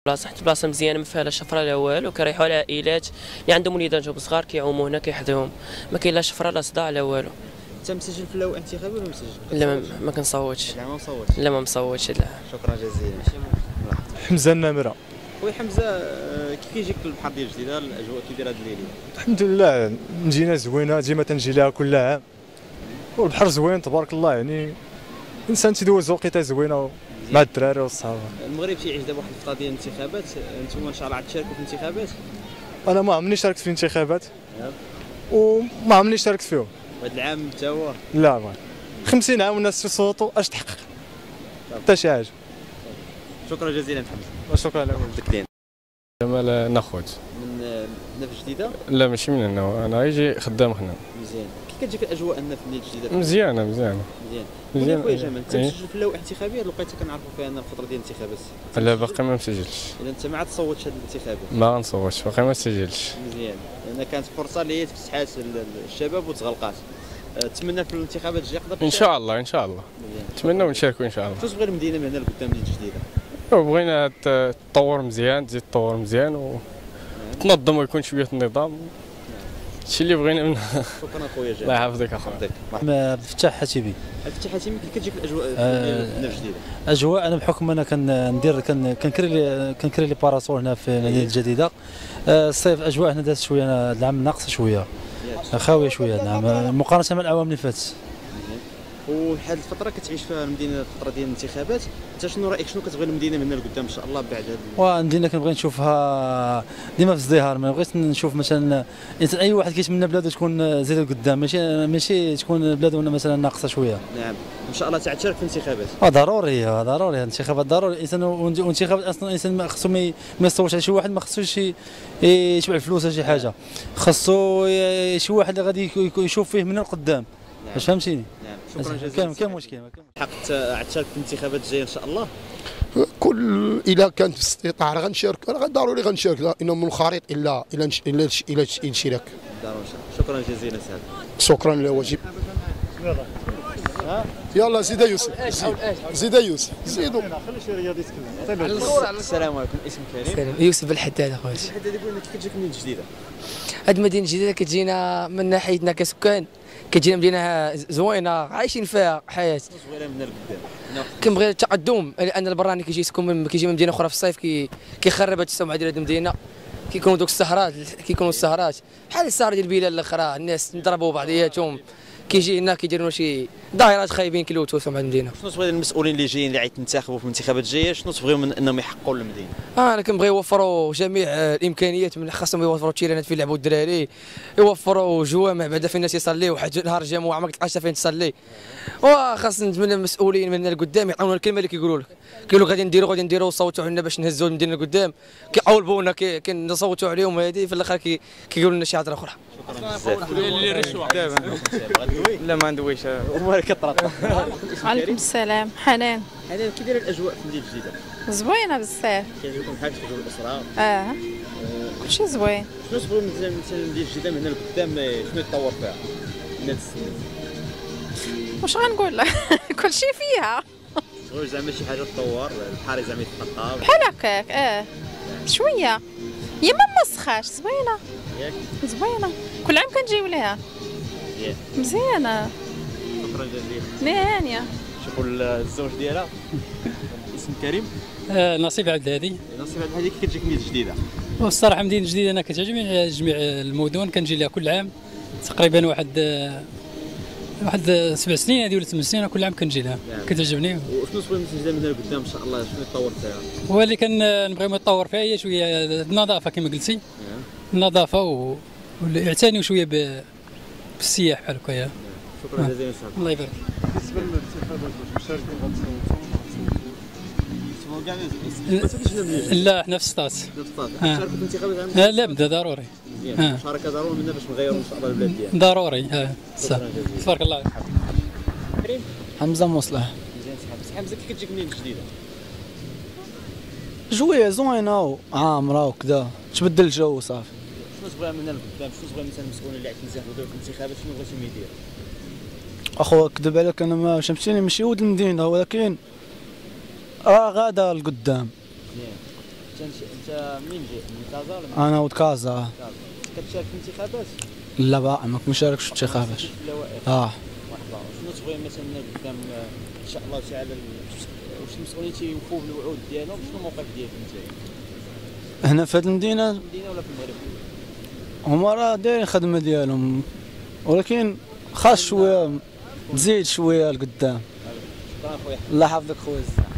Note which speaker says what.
Speaker 1: بلاصه مزيانه ما فيها لا شفره لا والو، كيريحوا العائلات اللي عندهم وليدان جوب صغار كيعوموا هنا كيحدوهم، ما كاين لا شفره لا صداع لا والو.
Speaker 2: انت مسجل في اللوائح الانتخابي ولا مسجل؟
Speaker 1: لا ما كنصوتش.
Speaker 2: لا ما مصوتش.
Speaker 1: لا ما مصوتش لا.
Speaker 2: شكرا جزيلا.
Speaker 3: حمزه النمره.
Speaker 2: خويا حمزه، كيف كيجيك البحر ديال جديده؟ الاجواء كي دايره هاد الليله؟
Speaker 3: الحمد لله مدينه زوينه ديما تنجي لها كل عام، والبحر زوين تبارك الله، يعني الانسان تيدوز وقيته زوينه مع الدراري والصحابه.
Speaker 2: المغرب تيعيش دابا واحد الفتره ديال الانتخابات، انتم ان شاء الله غتشاركوا في الانتخابات؟
Speaker 3: انا ما عمرني شاركت في الانتخابات وما عمرني شاركت فيهم.
Speaker 2: هذا العام حتى هو؟
Speaker 3: لا ما 50 عام والناس تصوتوا اش تحقق حتى شي حاجه.
Speaker 2: شكرا جزيلا حمزه.
Speaker 3: شكرا لك.
Speaker 4: جمال نخوت
Speaker 2: من نفس جديده؟
Speaker 4: لا ماشي من هنا، انا يجي خدام هنا.
Speaker 2: مزيان. كيف كتجيك الاجواء هنا في مدينه جديده؟
Speaker 4: مزيانه
Speaker 2: مزيان. خويا جمال، انت مسجل في اللوائح الانتخابيه؟ لقيتك كنعرفوا فيها ان الفتره ديال الانتخابات.
Speaker 4: لا باقي ما مسجلش.
Speaker 2: اذا انت ما تصوتش هذه الانتخابات؟
Speaker 4: ما غنصوتش، باقي ما سجلش.
Speaker 2: مزيان، لان كانت فرصه اللي هي تفسحات الشباب وتغلقات. تمنى في الانتخابات الجايه يقدر
Speaker 4: ان شاء الله ان شاء الله. نتمنى ونشاركوا ان شاء الله.
Speaker 2: شنو تبغي المدينه من هنا لقدام مدينه جديده؟
Speaker 4: بغينا تطور مزيان، تزيد تطور مزيان وتنظم ويكون شويه النظام. هادشي اللي بغينا منها.
Speaker 2: شكرا خويا جمال.
Speaker 4: الله يحفظك اخويا.
Speaker 5: عبد الفتاح حتيبي.
Speaker 2: عبد الفتاح حتيبي، كيف كتجيك الاجواء في نفس جديده؟
Speaker 5: اجواء انا بحكم انا كنكري لي باراسول هنا في المدينه الجديده. الصيف اجواء هنا دازت شويه، العام ناقصه شويه، خاويه شويه العام مقارنه مع الاعوام اللي فاتت.
Speaker 2: وهذه الفتره كتعيش فيها المدينه الفتره ديال الانتخابات، انت شنو رايك، شنو كتبغي المدينه من هنا لقدام ان شاء الله بعد هذا؟
Speaker 5: والمدينه كنبغي نشوفها ديما في ازدهار، ما بغيتش نشوف مثلا اي واحد كيتمنى بلاده تكون زايده لقدام، ماشي تكون بلاده مثلا ناقصه شويه.
Speaker 2: نعم ان شاء الله تشارك في الانتخابات.
Speaker 5: ضروري الانتخابات ضروري. الانسان وانتخابات اصلا الانسان خصو ما يصوتش على شي واحد، ما خصوش يشبع الفلوس ولا شي حاجه، خصو شي واحد اللي غادي يشوف فيه من القدام. واش فهمتيني؟
Speaker 2: نعم شكرا جزيلا.
Speaker 5: كاين مشكل.
Speaker 2: حق تشارك في الانتخابات الجايه ان شاء الله؟
Speaker 6: كل اذا كانت في الاستطاعه غنشارك، انا ضروري غنشارك، لانه من الخريط الا الاشتراك.
Speaker 2: شكرا جزيلا سعد.
Speaker 6: شكرا لواجب. يلا زيد يوسف، زيد يوسف، زيدوا.
Speaker 2: السلام عليكم، اسم كريم؟
Speaker 7: يوسف الحداد اخويا.
Speaker 2: الحداد يقول لك كيف كتجيك مدينه جديده؟
Speaker 7: هاد المدينه الجديده كتجينا من ناحيتنا كسكان، كتجينا مدينه زوينه عايشين فيها حياه
Speaker 2: صغيره من القدام.
Speaker 7: كنبغي التقدم، لان البراني كيجي يسكن من مدينه اخرى في الصيف كيخرب هاد السمعه ديال هاد المدينه، كيكونوا دوك السهرات بحال السهره ديال البلاد الاخرى، الناس نضربوا بعضياتهم، كيجي هنا كيديروا شي ظاهرات خايبين كيلوثوا سمعه المدينه.
Speaker 2: شنو تبغي المسؤولين اللي جايين اللي غيتنتخبوا في الانتخابات الجايه، شنو تبغيو من انهم يحققوا للمدينه؟
Speaker 7: انا كنبغي يوفروا جميع الامكانيات، من خاصهم يوفروا التيرانات فين يلعبوا الدراري، يوفروا جوامع بعدا فين الناس يصليو، حيت نهار الجمعه ما كتلقاش فين تصلي. وخاص نتمنى المسؤولين من القدام يعاونوا الكلمه اللي كيقولوا لك غادي نديروا صوتوا علينا باش نهزوا المدينه لقدام، كيعولبونا كنصوتوا عليهم، هذه في الاخر كيقولوا لنا شي هضره اخرى.
Speaker 1: لا ما ندويش.
Speaker 2: امورك كطرط.
Speaker 8: وعليكم السلام. حنان.
Speaker 2: حنان، كي دايره الاجواء في المدينه الجديده؟
Speaker 8: زوينه بزاف.
Speaker 2: كيعجبكم بحال تخرجوا الاسره؟
Speaker 8: كلشي زوين.
Speaker 2: شنو تبغيو مثلا المدينه الجديده من هنا لقدام شنو يتطور فيها من هاد السنين؟
Speaker 8: واش غنقول لك؟ كلشي فيها.
Speaker 2: تبغيو زعما شي حاجه تطور، البحر زعما يتنقى
Speaker 8: بحال هكاك. شويه هي ما مسخاش، زوينه.
Speaker 2: ياك
Speaker 8: زوينه، كل عام كنجيو ليها. مزيانه.
Speaker 2: شكرا جزيلا.
Speaker 8: نهانيه.
Speaker 2: شوفوا الزوج ديالها. اسم كريم؟
Speaker 9: نصيب عبد الهادي.
Speaker 2: نصيب عبد الهادي، كيف كتجيك مدينه جديده؟
Speaker 9: والصراحه مدينه جديده انا كتعجبني، جميع المدن كنجي لها كل عام تقريبا واحد 7 سنين هذه ولا 8 سنين، كل عام كنجي لها كتعجبني.
Speaker 2: وشنو تبغي مثلا من هنا لقدام ان شاء الله شنو يتطور فيها؟
Speaker 9: هو اللي كنبغيو يتطور فيها هي شويه النظافه كما قلتي، النظافه ويعتنيوا شويه بالسياح بحال هكايا.
Speaker 2: شكرا جزيلا.
Speaker 9: الله يبارك.
Speaker 3: بالنسبه للانتخابات واش مشاركين
Speaker 9: لا حنا في السطات.
Speaker 2: تشاركوا في الانتخابات؟
Speaker 9: لا بدا ضروري.
Speaker 2: مشاركه ضروري منا باش نغيروا ان شاء الله البلاد ديالنا.
Speaker 9: ضروري. تبارك الله.
Speaker 2: كريم؟
Speaker 5: حمزه مصلح.
Speaker 2: حمزه، كيف كتجيك مدينه جديده؟
Speaker 5: جويه زوينه وعامره وكذا، تبدل الجو وصافي.
Speaker 2: شنو تبغي من هنا لقدام، شنو تبغي مثلا المسؤولين اللي غيتنتخبوا في الانتخابات شنو بغيتيهم يديروا؟
Speaker 5: اخو كذب عليك، انا ما فهمتيني ماشي ولد المدينه، ولكن غادا لقدام.
Speaker 2: انت منين جاي؟ من كازا ولا من
Speaker 5: انا ولد كازا.
Speaker 2: كتشارك في الانتخابات؟
Speaker 5: لا باقي ما كنشاركش في الانتخابات.
Speaker 2: في اللوائح.
Speaker 5: مرحبا.
Speaker 2: شنو تبغي مثلا قدام ان شاء الله تعالى واش المسؤولين تيوفوا بالوعود ديالهم؟ شنو الموقف ديالك انت؟
Speaker 5: هنا في هذه المدينه
Speaker 2: ولا في المغرب؟
Speaker 5: هما راه دايرين الخدمه ديالهم، ولكن خاص شويه تزيد شويه لقدام.
Speaker 2: شكرا خويا.
Speaker 5: الله يحفظك خويا.